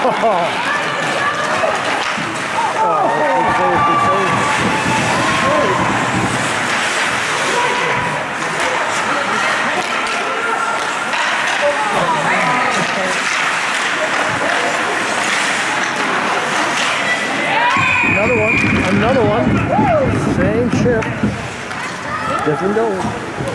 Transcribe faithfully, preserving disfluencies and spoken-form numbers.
Another one, another one. Same chip, different dough.